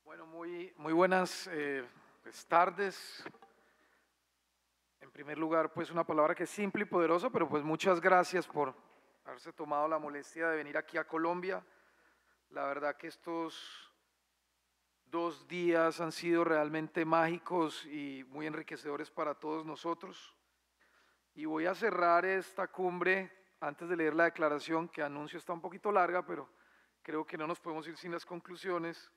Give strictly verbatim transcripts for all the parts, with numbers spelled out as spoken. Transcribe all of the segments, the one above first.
Bueno, muy, muy buenas eh, pues, tardes. En primer lugar, pues una palabra que es simple y poderosa, pero pues muchas gracias por haberse tomado la molestia de venir aquí a Colombia. La verdad que estos dos días han sido realmente mágicos y muy enriquecedores para todos nosotros. Y voy a cerrar esta cumbre antes de leer la declaración, que anuncio está un poquito larga, pero creo que no nos podemos ir sin las conclusiones.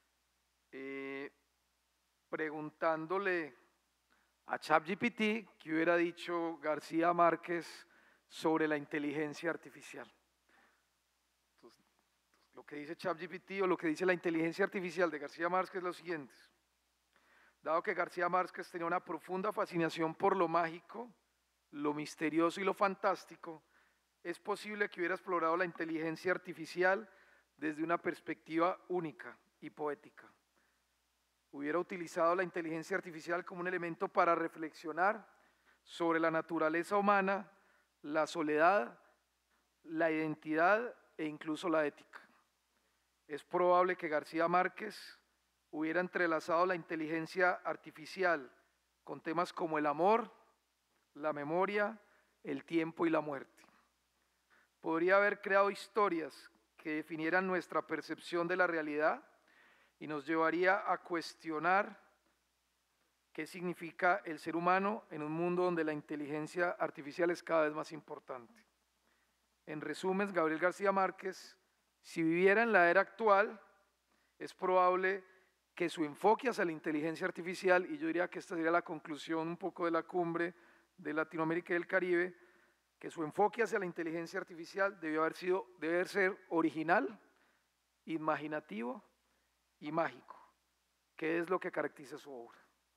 Eh, preguntándole a ChatGPT qué hubiera dicho García Márquez sobre la inteligencia artificial. Entonces, lo que dice ChatGPT o lo que dice la inteligencia artificial de García Márquez es lo siguiente. Dado que García Márquez tenía una profunda fascinación por lo mágico, lo misterioso y lo fantástico, es posible que hubiera explorado la inteligencia artificial desde una perspectiva única y poética. Hubiera utilizado la inteligencia artificial como un elemento para reflexionar sobre la naturaleza humana, la soledad, la identidad e incluso la ética. Es probable que García Márquez hubiera entrelazado la inteligencia artificial con temas como el amor, la memoria, el tiempo y la muerte. Podría haber creado historias que definieran nuestra percepción de la realidad y nos llevaría a cuestionar qué significa el ser humano en un mundo donde la inteligencia artificial es cada vez más importante. En resumen, Gabriel García Márquez, si viviera en la era actual, es probable que su enfoque hacia la inteligencia artificial, y yo diría que esta sería la conclusión un poco de la cumbre de Latinoamérica y del Caribe, que su enfoque hacia la inteligencia artificial debió haber sido, debe ser original, imaginativo y mágico, que es lo que caracteriza su obra.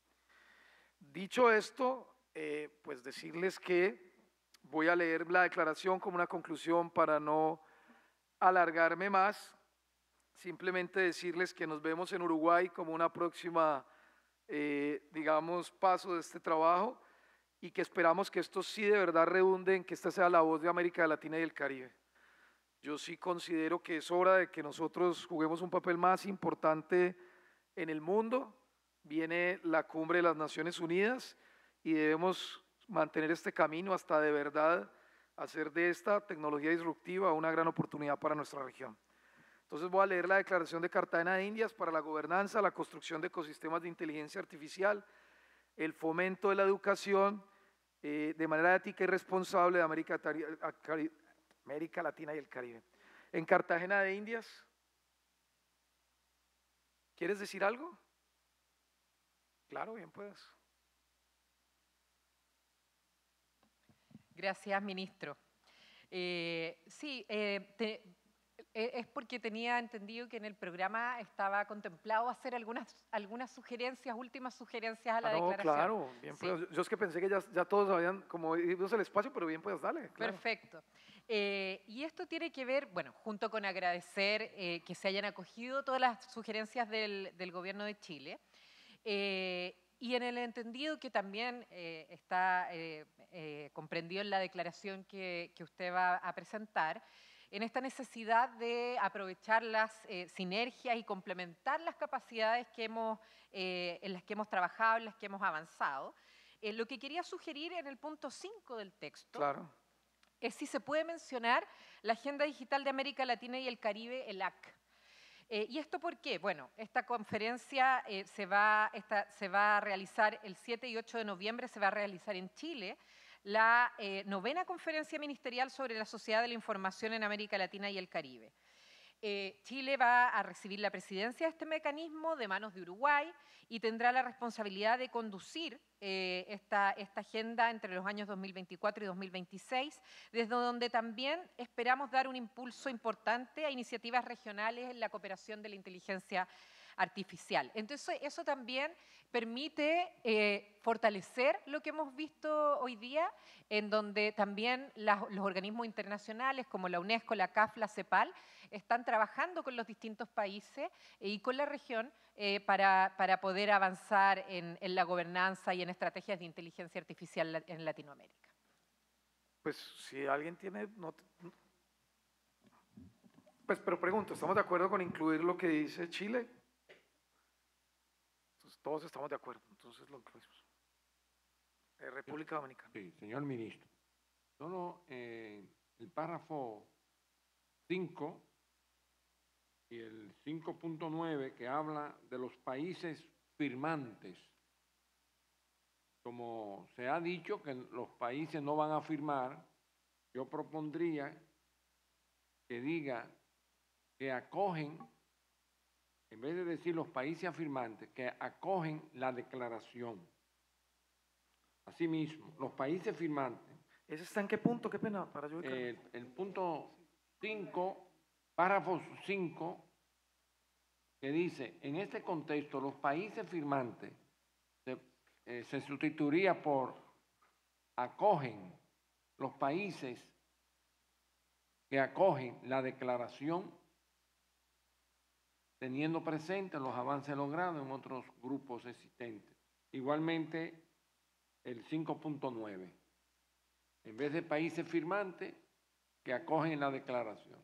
Dicho esto, eh, pues decirles que voy a leer la declaración como una conclusión para no alargarme más, simplemente decirles que nos vemos en Uruguay como una próxima, eh, digamos, paso de este trabajo y que esperamos que esto sí de verdad redunde en que esta sea la voz de América Latina y el Caribe. Yo sí considero que es hora de que nosotros juguemos un papel más importante en el mundo. Viene la cumbre de las Naciones Unidas y debemos mantener este camino hasta de verdad hacer de esta tecnología disruptiva una gran oportunidad para nuestra región. Entonces voy a leer la declaración de Cartagena de Indias para la gobernanza, la construcción de ecosistemas de inteligencia artificial, el fomento de la educación eh, de manera ética y responsable de América, América Latina y el Caribe. En Cartagena de Indias, ¿quieres decir algo? Claro, bien puedes. Gracias, ministro. Eh, sí, eh, te, es porque tenía entendido que en el programa estaba contemplado hacer algunas, algunas sugerencias, últimas sugerencias a la Ah, no, declaración. claro, bien Sí. puedes. Yo es que pensé que ya, ya todos habían como ido el espacio, pero bien puedes, dale, claro. Perfecto. Eh, y esto tiene que ver, bueno, junto con agradecer eh, que se hayan acogido todas las sugerencias del, del Gobierno de Chile, eh, y en el entendido que también eh, está eh, eh, comprendido en la declaración que, que usted va a presentar, en esta necesidad de aprovechar las eh, sinergias y complementar las capacidades que hemos, eh, en las que hemos trabajado, en las que hemos avanzado. Eh, lo que quería sugerir en el punto cinco del texto Claro. es si se puede mencionar la Agenda Digital de América Latina y el Caribe, el A C. Eh, ¿Y esto por qué? Bueno, esta conferencia eh, se, va, esta, se va a realizar el siete y ocho de noviembre, se va a realizar en Chile, la eh, novena conferencia ministerial sobre la sociedad de la información en América Latina y el Caribe. Eh, Chile va a recibir la presidencia de este mecanismo de manos de Uruguay y tendrá la responsabilidad de conducir eh, esta, esta agenda entre los años dos mil veinticuatro y dos mil veintiséis, desde donde también esperamos dar un impulso importante a iniciativas regionales en la cooperación de la inteligencia artificial. Entonces, eso también permite eh, fortalecer lo que hemos visto hoy día, en donde también las, los organismos internacionales como la UNESCO, la C A F, la CEPAL, están trabajando con los distintos países y con la región eh, para, para poder avanzar en, en la gobernanza y en estrategias de inteligencia artificial en Latinoamérica. Pues si alguien tiene... No, pues pero pregunto, ¿estamos de acuerdo con incluir lo que dice Chile? todos estamos de acuerdo, entonces lo incluimos. Eh, República Dominicana. Sí, señor ministro. Solo eh, el párrafo cinco y el cinco punto nueve que habla de los países firmantes. Como se ha dicho que los países no van a firmar, yo propondría que diga que acogen, en vez de decir los países afirmantes, que acogen la declaración. Asimismo, los países firmantes. ¿Ese está en qué punto? Qué pena, para yo ubicarme. Eh, el punto cinco, párrafo cinco, que dice, en este contexto, los países firmantes se, eh, se sustituiría por acogen, los países que acogen la declaración, teniendo presente los avances logrados en otros grupos existentes. Igualmente, el cinco punto nueve, en vez de países firmantes que acogen la declaración.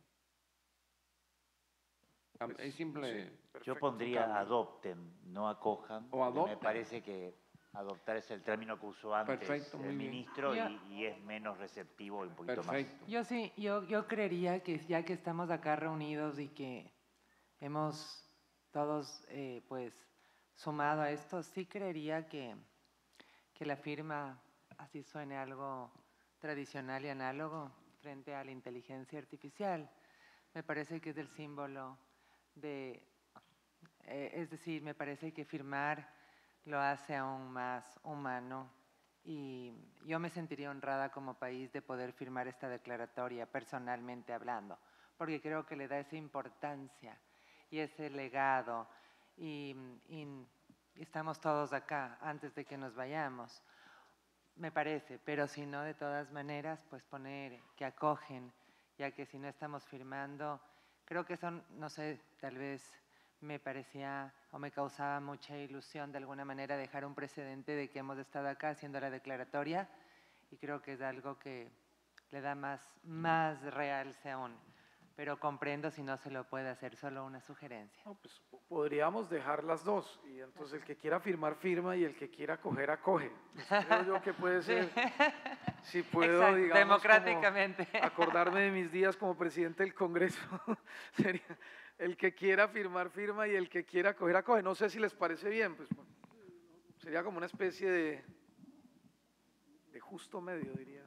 Pues, es simple. sí, Yo perfecto. pondría adopten, no acojan. O adopten. Me parece que adoptar es el término que usó antes Perfecto, muy el bien. ministro Ya. y, y es menos receptivo y un poquito Perfecto. Yo sí, yo, yo creería que ya que estamos acá reunidos y que hemos todos eh, pues sumado a esto, sí creería que, que la firma así suene algo tradicional y análogo frente a la inteligencia artificial. Me parece que es el símbolo de, eh, es decir, me parece que firmar lo hace aún más humano y yo me sentiría honrada como país de poder firmar esta declaratoria personalmente hablando, porque creo que le da esa importancia y ese legado y, y estamos todos acá antes de que nos vayamos, me parece, pero si no, de todas maneras, pues poner que acogen, ya que si no estamos firmando, creo que son, no sé, tal vez me parecía o me causaba mucha ilusión de alguna manera dejar un precedente de que hemos estado acá haciendo la declaratoria y creo que es algo que le da más, más realce aún. Pero comprendo si no se lo puede hacer, solo una sugerencia. No, pues, podríamos dejar las dos y entonces el que quiera firmar firma y el que quiera acoger acoge. Pues creo yo que puede ser, si puedo, Exacto, digamos, democráticamente. como acordarme de mis días como presidente del Congreso, sería el que quiera firmar firma y el que quiera acoger acoge. No sé si les parece bien, pues bueno, sería como una especie de, de justo medio, diría.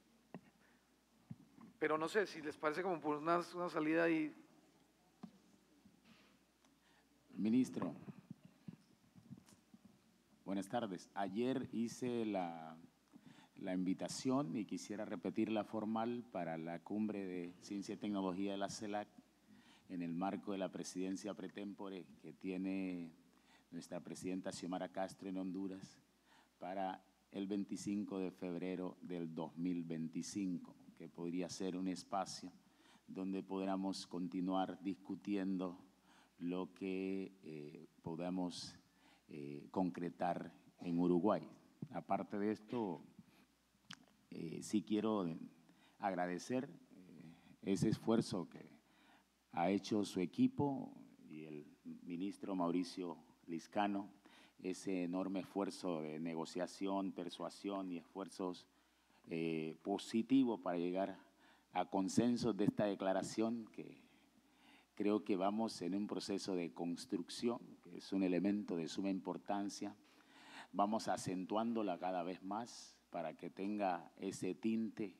Pero no sé si les parece como por una, una salida ahí. Ministro, buenas tardes. Ayer hice la, la invitación y quisiera repetirla formal para la cumbre de Ciencia y Tecnología de la CELAC en el marco de la presidencia pretémpore que tiene nuestra presidenta Xiomara Castro en Honduras para el veinticinco de febrero del dos mil veinticinco, que podría ser un espacio donde podamos continuar discutiendo lo que eh, podamos eh, concretar en Uruguay. Aparte de esto, eh, sí quiero agradecer eh, ese esfuerzo que ha hecho su equipo y el ministro Mauricio Liscano, ese enorme esfuerzo de negociación, persuasión y esfuerzos eh, positivos para llegar a consensos de esta declaración que creo que vamos en un proceso de construcción, que es un elemento de suma importancia. Vamos acentuándola cada vez más para que tenga ese tinte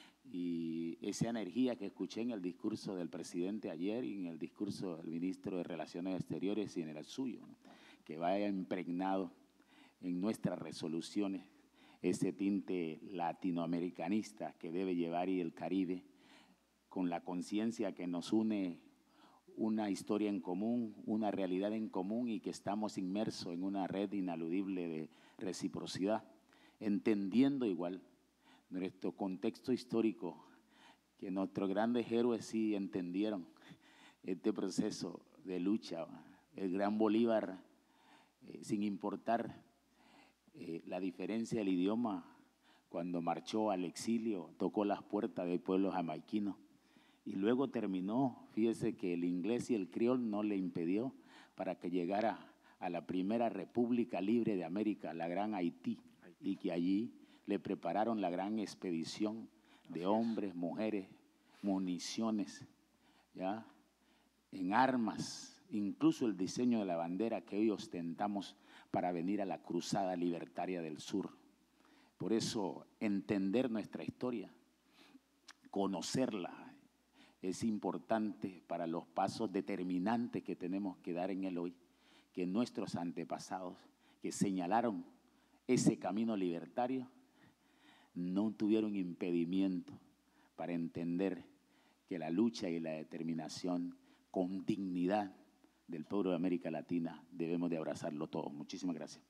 y esa energía que escuché en el discurso del presidente ayer y en el discurso del ministro de Relaciones Exteriores y en el suyo, ¿no? Que vaya impregnado en nuestras resoluciones ese tinte latinoamericanista que debe llevar y el Caribe, con la conciencia que nos une una historia en común, una realidad en común y que estamos inmersos en una red inaludible de reciprocidad, entendiendo igual nuestro contexto histórico, que nuestros grandes héroes sí entendieron este proceso de lucha. El gran Bolívar, eh, sin importar eh, la diferencia del idioma, cuando marchó al exilio, tocó las puertas del pueblo jamaiquino y luego terminó, fíjese que el inglés y el criol no le impidió para que llegara a la primera república libre de América, la Gran Haití, y que allí le prepararon la gran expedición de hombres, mujeres, municiones, ¿ya? En armas, incluso el diseño de la bandera que hoy ostentamos para venir a la cruzada libertaria del sur. Por eso, entender nuestra historia, conocerla, es importante para los pasos determinantes que tenemos que dar en el hoy, que nuestros antepasados que señalaron ese camino libertario no tuvieron impedimento para entender que la lucha y la determinación con dignidad del pueblo de América Latina debemos de abrazarlo todo. Muchísimas gracias.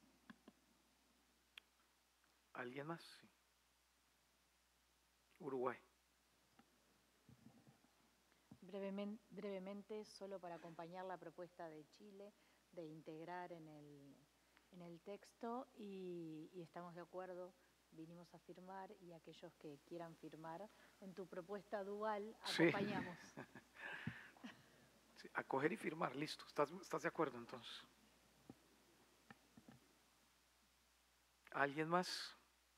¿Alguien más? Sí. Uruguay. Brevemente, brevemente, solo para acompañar la propuesta de Chile de integrar en el, en el texto y, y estamos de acuerdo, vinimos a firmar y aquellos que quieran firmar en tu propuesta dual acompañamos. Sí. Sí, acoger y firmar, listo. ¿Estás, estás de acuerdo entonces? ¿Alguien más?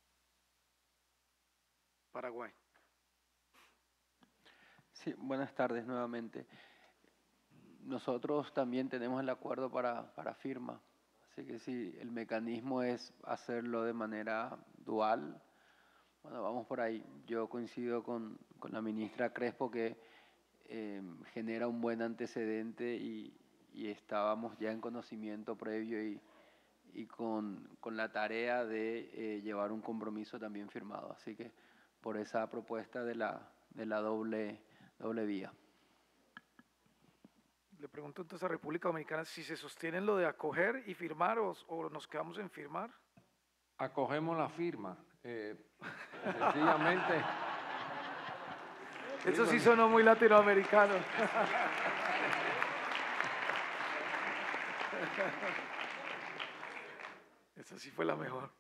Paraguay. Sí, buenas tardes nuevamente. Nosotros también tenemos el acuerdo para, para firma, así que si el mecanismo es hacerlo de manera dual, bueno, vamos por ahí. Yo coincido con, con la ministra Crespo que eh, genera un buen antecedente y, y estábamos ya en conocimiento previo y, y con, con la tarea de eh, llevar un compromiso también firmado. Así que por esa propuesta de la, de la doble... doble vía. Le pregunto entonces a República Dominicana si se sostiene lo de acoger y firmar o, o nos quedamos en firmar. Acogemos la firma. Eh, sencillamente. Eso sí sonó muy latinoamericano. Esa sí fue la mejor.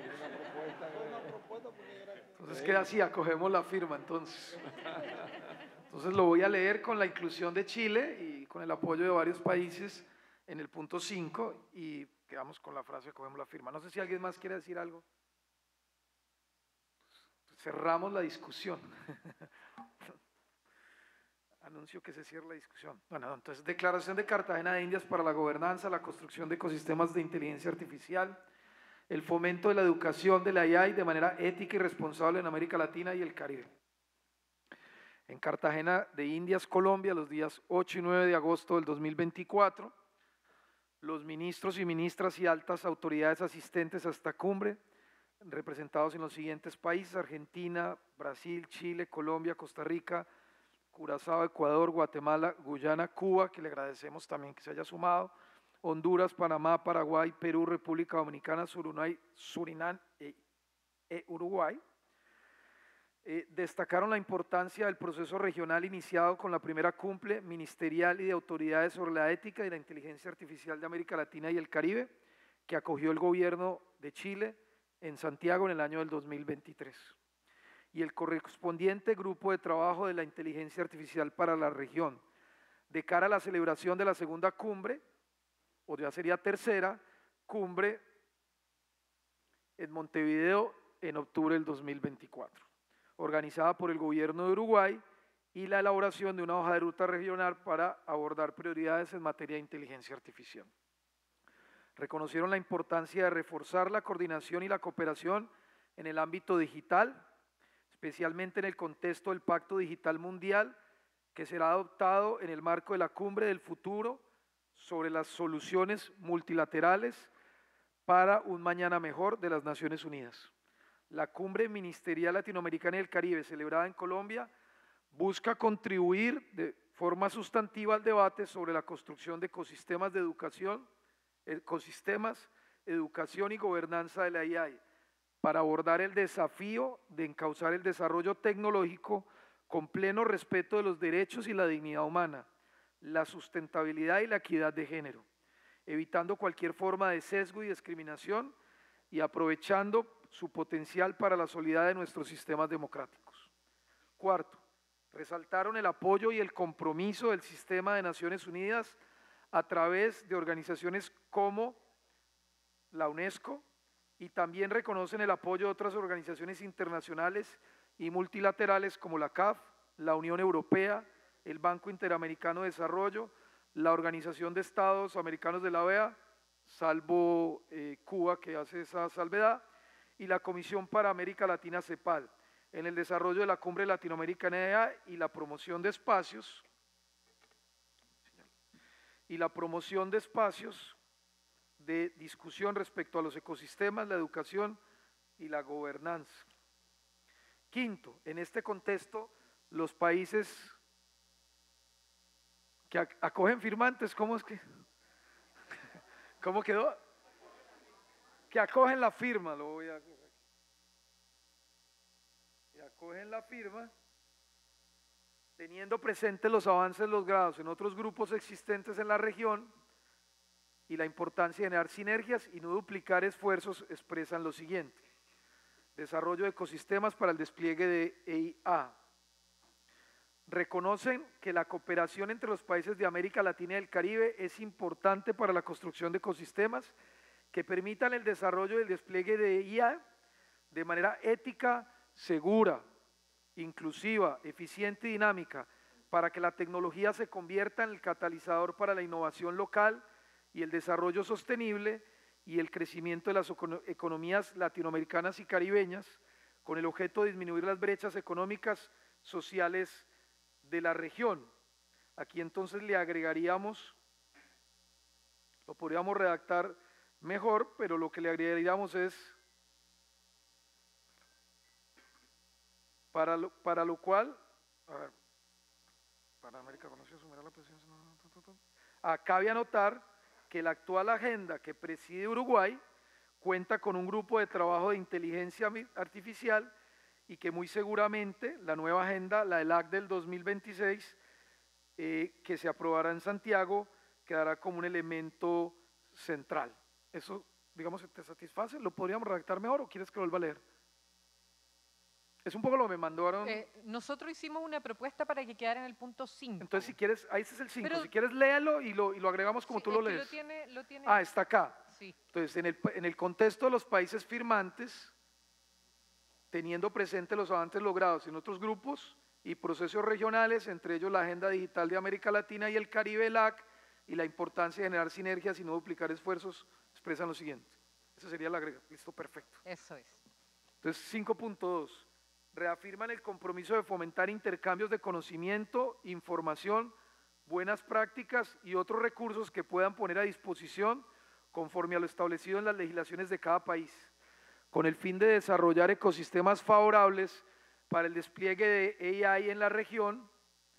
Entonces queda así, acogemos la firma entonces. Entonces lo voy a leer con la inclusión de Chile y con el apoyo de varios países en el punto cinco y quedamos con la frase acogemos la firma. No sé si alguien más quiere decir algo. Cerramos la discusión. Anuncio que se cierra la discusión. Bueno, entonces declaración de Cartagena de Indias para la gobernanza, la construcción de ecosistemas de inteligencia artificial, el fomento de la educación de la A I de manera ética y responsable en América Latina y el Caribe. En Cartagena de Indias, Colombia, los días ocho y nueve de agosto del dos mil veinticuatro, los ministros y ministras y altas autoridades asistentes a esta cumbre, representados en los siguientes países: Argentina, Brasil, Chile, Colombia, Costa Rica, Curazao, Ecuador, Guatemala, Guyana, Cuba, que le agradecemos también que se haya sumado, Honduras, Panamá, Paraguay, Perú, República Dominicana, Surinam, Surinam e, e Uruguay. Eh, destacaron la importancia del proceso regional iniciado con la primera cumbre ministerial y de autoridades sobre la ética y la inteligencia artificial de América Latina y el Caribe, que acogió el gobierno de Chile en Santiago en el año del dos mil veintitrés. Y el correspondiente grupo de trabajo de la inteligencia artificial para la región, de cara a la celebración de la segunda cumbre, o ya sería tercera, cumbre en Montevideo en octubre del dos mil veinticuatro. Organizada por el gobierno de Uruguay y la elaboración de una hoja de ruta regional para abordar prioridades en materia de inteligencia artificial. Reconocieron la importancia de reforzar la coordinación y la cooperación en el ámbito digital, especialmente en el contexto del Pacto Digital Mundial, que será adoptado en el marco de la Cumbre del Futuro sobre las soluciones multilaterales para un mañana mejor de las Naciones Unidas. La Cumbre Ministerial Latinoamericana y del Caribe, celebrada en Colombia, busca contribuir de forma sustantiva al debate sobre la construcción de ecosistemas de educación, ecosistemas, educación y gobernanza de la A I, para abordar el desafío de encauzar el desarrollo tecnológico con pleno respeto de los derechos y la dignidad humana, la sustentabilidad y la equidad de género, evitando cualquier forma de sesgo y discriminación y aprovechando su potencial para la solidez de nuestros sistemas democráticos. Cuarto, resaltaron el apoyo y el compromiso del sistema de Naciones Unidas a través de organizaciones como la UNESCO, y también reconocen el apoyo de otras organizaciones internacionales y multilaterales como la C A F, la Unión Europea, el Banco Interamericano de Desarrollo, la Organización de Estados Americanos de la O E A, salvo eh, Cuba, que hace esa salvedad, y la Comisión para América Latina, CEPAL, en el desarrollo de la Cumbre Latinoamericana de E A y la promoción de espacios, y la promoción de espacios de discusión respecto a los ecosistemas, la educación y la gobernanza. Quinto, en este contexto, los países que acogen firmantes, ¿cómo es que? ¿Cómo quedó? Que acogen la firma, lo voy a... Que acogen la firma, teniendo presentes los avances logrados en otros grupos existentes en la región y la importancia de generar sinergias y no duplicar esfuerzos, expresan lo siguiente: desarrollo de ecosistemas para el despliegue de E I A. Reconocen que la cooperación entre los países de América Latina y el Caribe es importante para la construcción de ecosistemas que permitan el desarrollo y el despliegue de E I A de manera ética, segura, inclusiva, eficiente y dinámica, para que la tecnología se convierta en el catalizador para la innovación local y el desarrollo sostenible y el crecimiento de las economías latinoamericanas y caribeñas, con el objeto de disminuir las brechas económicas, sociales de la región. Aquí entonces le agregaríamos, lo podríamos redactar mejor, pero lo que le agregaríamos es para lo, para lo cual, a ver, para América conoció sumar la presidencia. Ah, cabe anotar que la actual agenda que preside Uruguay cuenta con un grupo de trabajo de inteligencia artificial y que muy seguramente la nueva agenda, la E L A C del dos mil veintiséis, eh, que se aprobará en Santiago, quedará como un elemento central. ¿Eso, digamos, te satisface? ¿Lo podríamos redactar mejor o quieres que lo vuelva a leer? Es un poco lo que me mandaron. Eh, nosotros hicimos una propuesta para que quedara en el punto cinco. Entonces, si quieres, ahí es el cinco. Pero, si quieres, léelo y lo, y lo agregamos como sí, tú lo es que lees. Lo tiene, lo tiene. Ah, está acá. Sí. Entonces, en el, en el contexto de los países firmantes, teniendo presente los avances logrados en otros grupos y procesos regionales, entre ellos la Agenda Digital de América Latina y el Caribe, E L A C, y la importancia de generar sinergias y no duplicar esfuerzos, expresan lo siguiente. Esa sería la agrega. Listo, perfecto. Eso es. Entonces, cinco punto dos. Reafirman el compromiso de fomentar intercambios de conocimiento, información, buenas prácticas y otros recursos que puedan poner a disposición conforme a lo establecido en las legislaciones de cada país, con el fin de desarrollar ecosistemas favorables para el despliegue de A I en la región.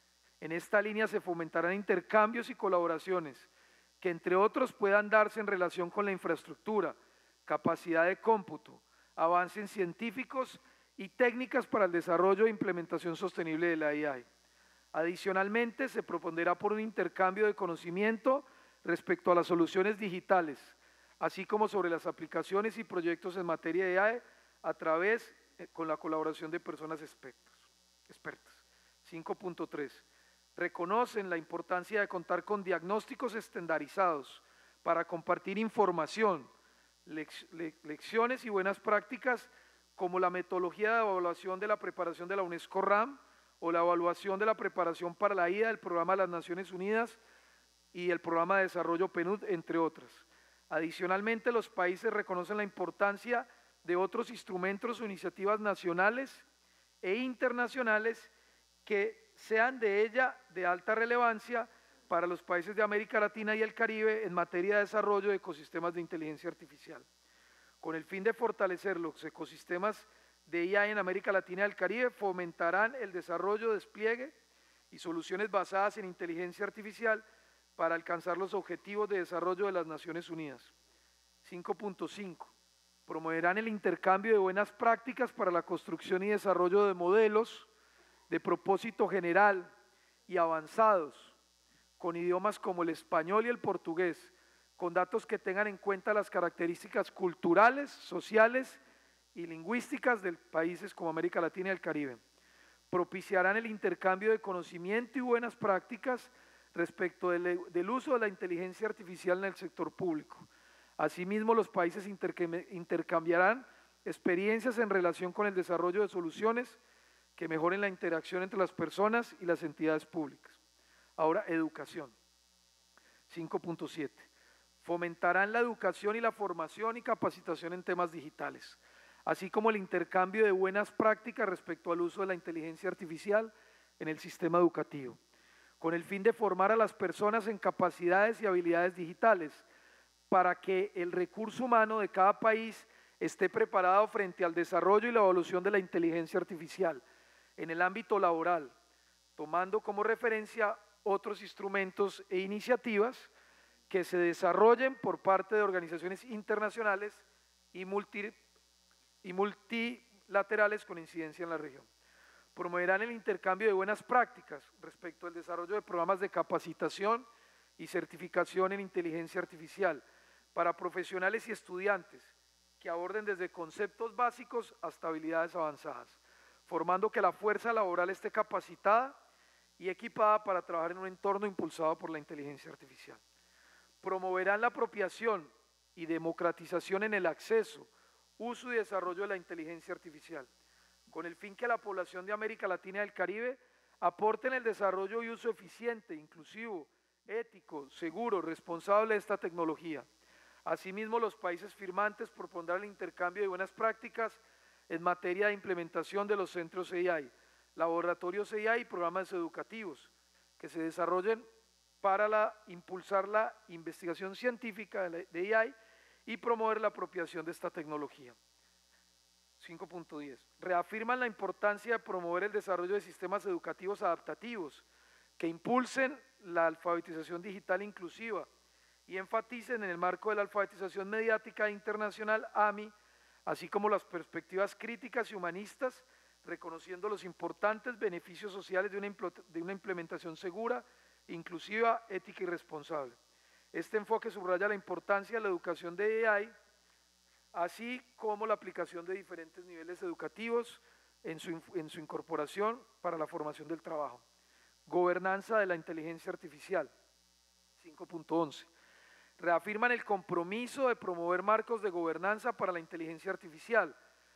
En esta línea se fomentarán intercambios y colaboraciones que, entre otros, puedan darse en relación con la infraestructura, capacidad de cómputo, avances científicos y técnicas para el desarrollo e implementación sostenible de la A I. Adicionalmente, se propondrá por un intercambio de conocimiento respecto a las soluciones digitales, así como sobre las aplicaciones y proyectos en materia de A I a través, eh, con la colaboración de personas expertos, expertas. cinco punto tres. Reconocen la importancia de contar con diagnósticos estandarizados para compartir información, lec le lecciones y buenas prácticas, como la metodología de evaluación de la preparación de la UNESCO RAM o la evaluación de la preparación para la I D A del Programa de las Naciones Unidas y el Programa de Desarrollo P N U D, entre otras. Adicionalmente, los países reconocen la importancia de otros instrumentos o iniciativas nacionales e internacionales que sean de ella de alta relevancia para los países de América Latina y el Caribe en materia de desarrollo de ecosistemas de inteligencia artificial. Con el fin de fortalecer los ecosistemas de I A en América Latina y el Caribe, fomentarán el desarrollo, despliegue y soluciones basadas en inteligencia artificial para alcanzar los objetivos de desarrollo de las Naciones Unidas. cinco punto cinco. Promoverán el intercambio de buenas prácticas para la construcción y desarrollo de modelos de propósito general y avanzados, con idiomas como el español y el portugués, con datos que tengan en cuenta las características culturales, sociales y lingüísticas de países como América Latina y el Caribe. Propiciarán el intercambio de conocimiento y buenas prácticas respecto del, del uso de la inteligencia artificial en el sector público. Asimismo, los países intercambiarán experiencias en relación con el desarrollo de soluciones que mejoren la interacción entre las personas y las entidades públicas. Ahora, educación. cinco punto siete. Fomentarán la educación y la formación y capacitación en temas digitales, así como el intercambio de buenas prácticas respecto al uso de la inteligencia artificial en el sistema educativo, con el fin de formar a las personas en capacidades y habilidades digitales para que el recurso humano de cada país esté preparado frente al desarrollo y la evolución de la inteligencia artificial en el ámbito laboral, tomando como referencia otros instrumentos e iniciativas que se desarrollen por parte de organizaciones internacionales y, multi, y multilaterales con incidencia en la región. Promoverán el intercambio de buenas prácticas respecto al desarrollo de programas de capacitación y certificación en inteligencia artificial para profesionales y estudiantes que aborden desde conceptos básicos hasta habilidades avanzadas, formando que la fuerza laboral esté capacitada y equipada para trabajar en un entorno impulsado por la inteligencia artificial. Promoverán la apropiación y democratización en el acceso, uso y desarrollo de la inteligencia artificial, con el fin que la población de América Latina y del Caribe aporte en el desarrollo y uso eficiente, inclusivo, ético, seguro, responsable de esta tecnología. Asimismo, los países firmantes propondrán el intercambio de buenas prácticas en materia de implementación de los centros A I, laboratorios A I y programas educativos que se desarrollen para la, impulsar la investigación científica de A I y promover la apropiación de esta tecnología. cinco punto diez. Reafirman la importancia de promover el desarrollo de sistemas educativos adaptativos que impulsen la alfabetización digital inclusiva y enfaticen en el marco de la alfabetización mediática internacional A M I, así como las perspectivas críticas y humanistas, reconociendo los importantes beneficios sociales de una, de una implementación segura, inclusiva, ética y responsable. Este enfoque subraya la importancia de la educación de A I, así como la aplicación de diferentes niveles educativos en su, en su incorporación para la formación del trabajo. Gobernanza de la inteligencia artificial, cinco punto once. Reafirman el compromiso de promover marcos de gobernanza para la inteligencia artificial,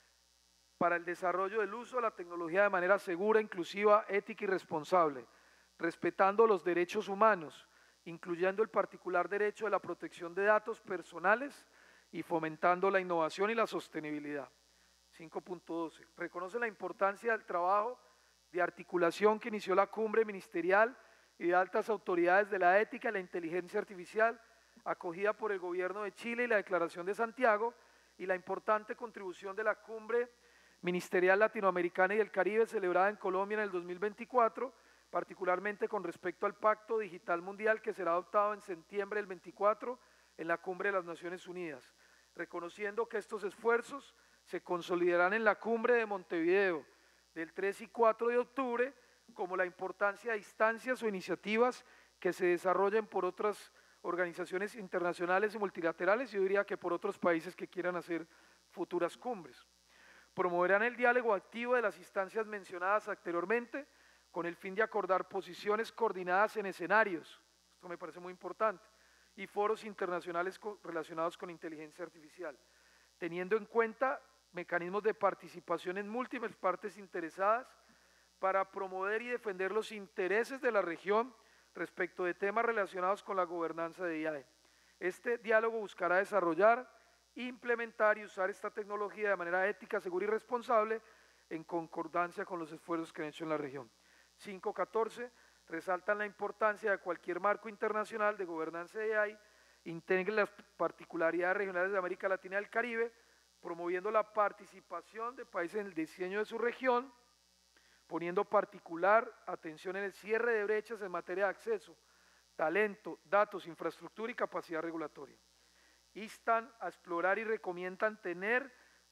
para el desarrollo del uso de la tecnología de manera segura, inclusiva, ética y responsable, respetando los derechos humanos, incluyendo el particular derecho de la protección de datos personales y fomentando la innovación y la sostenibilidad. cinco punto doce. Reconoce la importancia del trabajo de articulación que inició la cumbre ministerial y de altas autoridades de la ética y la inteligencia artificial, acogida por el Gobierno de Chile y la Declaración de Santiago, y la importante contribución de la cumbre ministerial latinoamericana y del Caribe celebrada en Colombia en el dos mil veinticuatro, particularmente con respecto al Pacto Digital Mundial que será adoptado en septiembre del veinticuatro en la Cumbre de las Naciones Unidas, reconociendo que estos esfuerzos se consolidarán en la Cumbre de Montevideo del tres y cuatro de octubre, como la importancia de instancias o iniciativas que se desarrollen por otras organizaciones internacionales y multilaterales, yo diría que por otros países que quieran hacer futuras cumbres. Promoverán el diálogo activo de las instancias mencionadas anteriormente con el fin de acordar posiciones coordinadas en escenarios, esto me parece muy importante, y foros internacionales relacionados con inteligencia artificial, teniendo en cuenta mecanismos de participación en múltiples partes interesadas para promover y defender los intereses de la región respecto de temas relacionados con la gobernanza de I A E. Este diálogo buscará desarrollar, implementar y usar esta tecnología de manera ética, segura y responsable en concordancia con los esfuerzos que han hecho en la región. cinco punto catorce. Resaltan la importancia de cualquier marco internacional de gobernanza de A I, integre las particularidades regionales de América Latina y del Caribe, promoviendo la participación de países en el diseño de su región, poniendo particular atención en el cierre de brechas en materia de acceso, talento, datos, infraestructura y capacidad regulatoria. Instan a explorar y recomiendan tener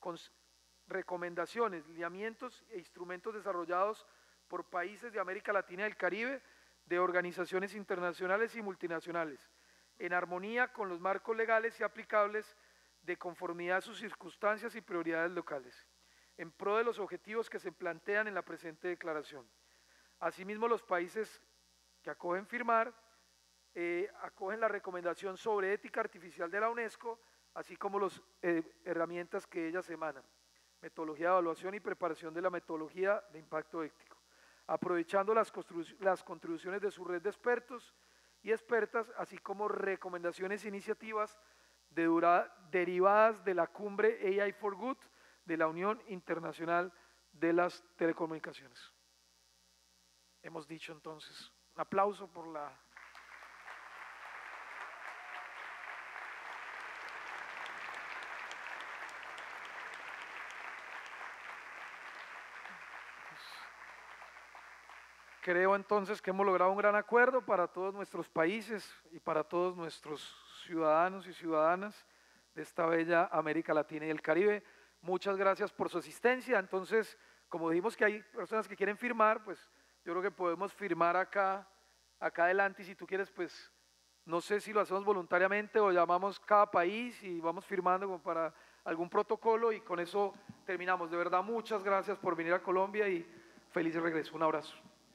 recomendaciones, lineamientos e instrumentos desarrollados por países de América Latina y del Caribe, de organizaciones internacionales y multinacionales, en armonía con los marcos legales y aplicables de conformidad a sus circunstancias y prioridades locales, en pro de los objetivos que se plantean en la presente declaración. Asimismo, los países que acogen firmar eh, acogen la recomendación sobre ética artificial de la UNESCO, así como las eh, herramientas que ellas emanan, metodología de evaluación y preparación de la metodología de impacto ético, aprovechando las, las contribuciones de su red de expertos y expertas, así como recomendaciones e iniciativas de dura, derivadas de la cumbre A I for Good de la Unión Internacional de las Telecomunicaciones. Hemos dicho entonces, un aplauso por la... Creo entonces que hemos logrado un gran acuerdo para todos nuestros países y para todos nuestros ciudadanos y ciudadanas de esta bella América Latina y el Caribe. Muchas gracias por su asistencia. Entonces, como dijimos que hay personas que quieren firmar, pues yo creo que podemos firmar acá, acá adelante, y si tú quieres, pues no sé si lo hacemos voluntariamente o llamamos cada país y vamos firmando como para algún protocolo, y con eso terminamos. De verdad, muchas gracias por venir a Colombia y feliz regreso. Un abrazo.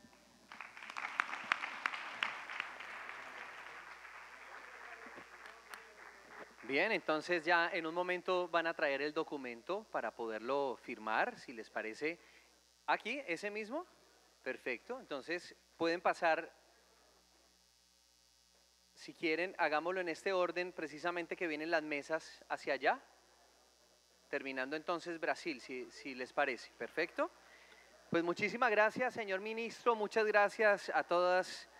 Bien, entonces ya en un momento van a traer el documento para poderlo firmar, si les parece. ¿Aquí? ¿Ese mismo? Perfecto. Entonces pueden pasar, si quieren, hagámoslo en este orden precisamente que vienen las mesas hacia allá. Terminando entonces Brasil, si, si les parece. Perfecto. Pues muchísimas gracias, señor ministro. Muchas gracias a todas